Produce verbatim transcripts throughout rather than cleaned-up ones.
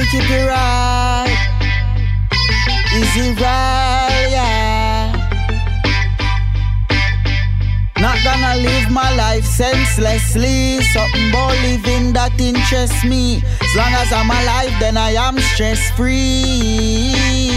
keep it right. Is it right? Yeah. Not gonna live my life senselessly. Something about living that interests me. As long as I'm alive, then I am stress-free.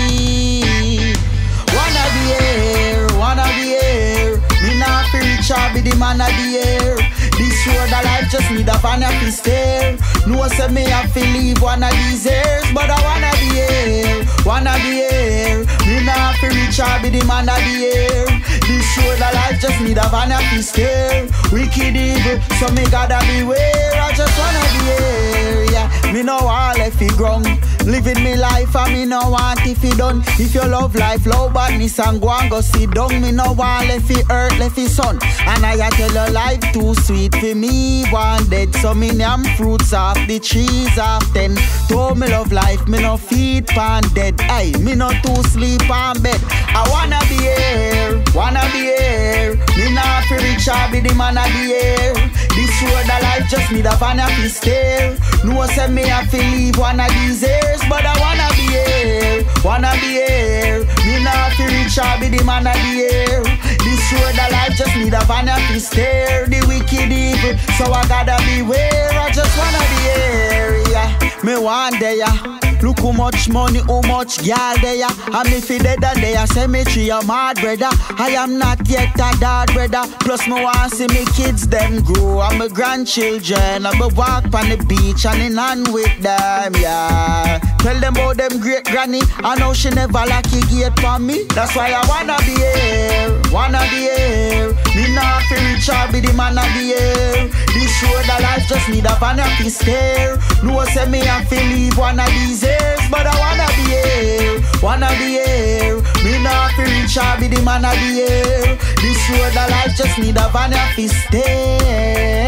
Wanna be here, wanna be here. Me not feel rich, I'll be the man of the year. This road of life just need a van to stare. No say me have to leave one of these years, but I wanna be here, wanna be here. Me not feel rich, I'll be the man of the year. This road of life just need a van to stare. Wicked evil, so me gotta beware. I just wanna be here, yeah. Me no want left it ground. Living me life and me no want if it done. If you love life, love badness and go and go sit down. Me no want left it earth, left it sun. And I tell you life too sweet for me, one dead. So me name fruits off the trees off ten. Told me love life, me no feed pan dead. Aye, me no too sleep on bed. I wanna be here, wanna be here. Me not feel rich, I be the man of the year. This road of life just need a van to stare. No say me have to leave one of these years, but I wanna be here, wanna be here. Me not feel rich, I be the man of the year. This road of life just need a van to stare. The wicked evil, so I gotta beware. I just wanna be here, yeah. Me one day, yeah. Look how much money, how much girl there. And me fi dead and there, cemetery a mad brother. I am not yet a dad brother. Plus me want see me kids them grow. And my grandchildren, I go walk on the beach and in hand with them, yeah. Tell them about them great granny. I know she never lock a gate for me. That's why I wanna be here, wanna be here. Me not fi rich, I'll be the man of the year. This road of life just need a van to stare. No say me have to leave one of these years, but I wanna be here, wanna be here. Me not fi rich, I'll be the man of the year. This road of life just need a van to stare.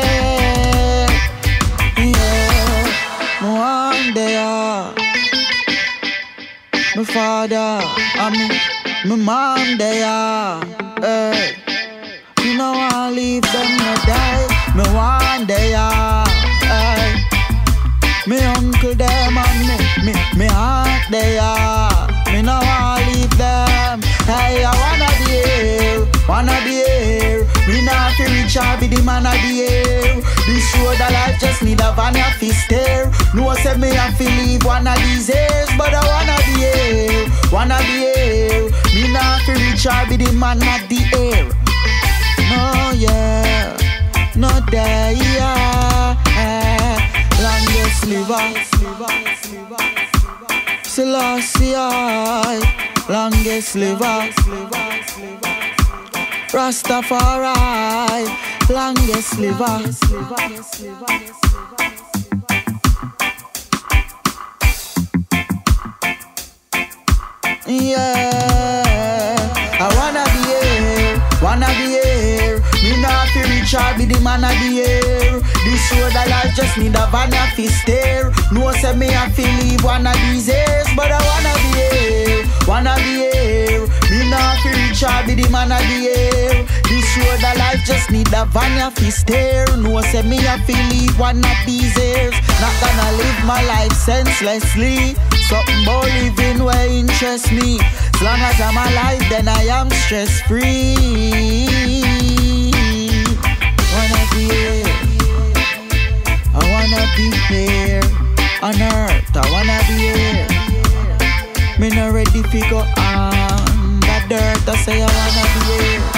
Yeah, one day, uh, my father, and me, my mom, they are. Hey. Me no want leave them no die. Me one day, uh, hey. Me uncle them and me, me, me aunt they are. Me no want leave them. Hey, I wanna be here, wanna be here. Me not fi rich, I be the man of the year. This road of life just need a van to stare. No say me have to leave one of these years, but I wanna be here, wanna be here. Me not fi rich, I be the man of the air. No, yeah, no day, yeah. Longest liver, Selassie, longest liver. Rastafari, longest liver. Yeah, I wanna be here, wanna be here. Me not fi rich, I'll be the man of the year. This road of life just need a van to stare. No say me have to leave one of these years, but I wanna be here, wanna be here. Me not fi rich, I'll be the man of the year. This road of life just need a van to stare. No say me have to leave one of these years. Not gonna live my life senselessly. Something about living where interests me. As long as I'm alive, then I am stress-free. Wanna be here, I wanna be here. On earth, I wanna be here. Me not ready to go on the dirt, I say I wanna be here.